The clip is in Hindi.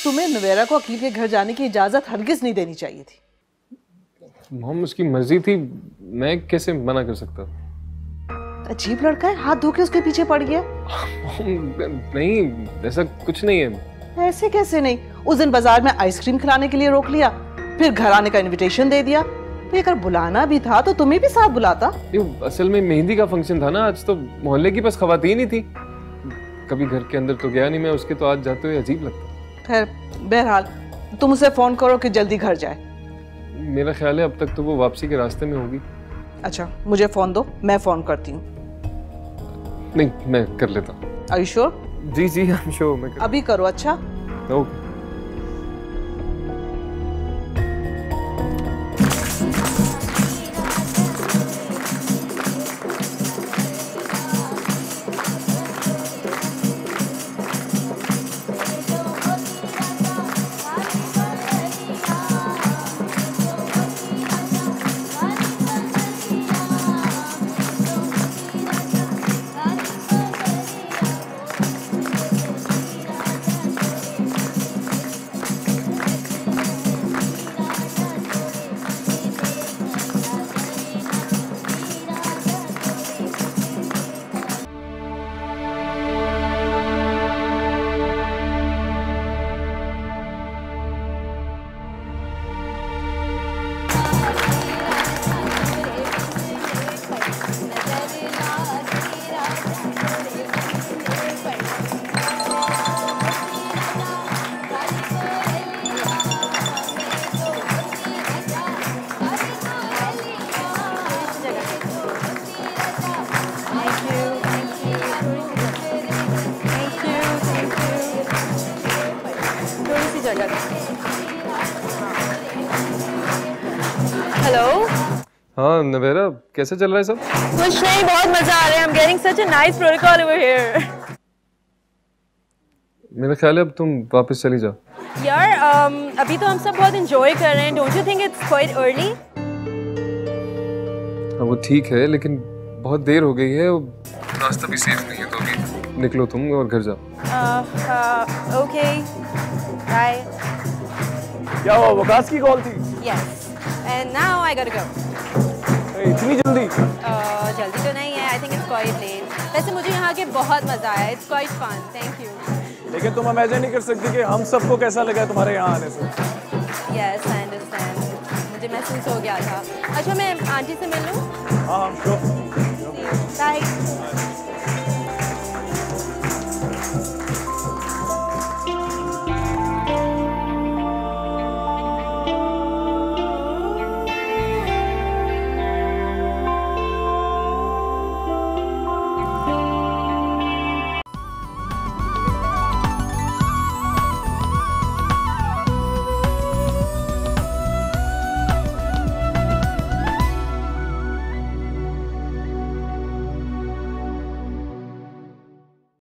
तुम्हें नवेरा को अकील के घर जाने की इजाजत हरगिज नहीं देनी चाहिए थी। मॉम उसकी मर्जी थी, मैं कैसे मना कर सकता? अजीब लड़का है, हाथ धो के उसके पीछे पड़ गया। नहीं, ऐसा कुछ नहीं है। ऐसे कैसे नहीं? उस दिन बाजार में आइसक्रीम खिलाने के लिए रोक लिया, फिर घर आने का इनविटेशन दे दिया। तो अगर बुलाना भी था तो तुम्हें भी साथ बुलाता। असल में मेहंदी का फंक्शन था ना आज, तो मोहल्ले की बस खवातीन ही थी। कभी घर के अंदर तो गया नहीं मैं उसके, तो आज जाते हुए अजीब लगता। खैर बहरहाल तुम उसे फोन करो कि जल्दी घर जाए। मेरा ख्याल है अब तक तो वो वापसी के रास्ते में होगी। अच्छा मुझे फोन दो, मैं फोन करती हूँ। नहीं, मैं कर लेता हूँ। Are you sure? जी जी आई एम श्योर, मैं अभी करो। अच्छा ओके। हेलो। हाँ नवेरा, कैसे चल रहा है सब? कुछ नहीं, बहुत मजा आ रहा है। I'm getting such a nice protocol over here. मेरा ख्याल है अब तुम वापस चली जाओ। यार अभी तो हम सब बहुत enjoy कर रहे हैं। Don't you think it's quite early? हाँ वो ठीक है, लेकिन बहुत देर हो गई है, रास्ता भी सेफ नहीं है, तो अभी निकलो तुम और घर जाओ। Okay. Bye. क्या हुआ, वकास की कॉल थी? Yes. And now I gotta go. इतनी जल्दी? जल्दी तो नहीं है। I think it's quite late. वैसे मुझे यहाँ के बहुत मजा आया। It's quite fun. Thank you. लेकिन तुम इमेजिन नहीं कर सकती कि हम सबको कैसा लगा तुम्हारे यहाँ आने से। Yes, I understand. मुझे महसूस हो गया था। अच्छा मैं आंटी से मिल लूँ? हाँ श्योर।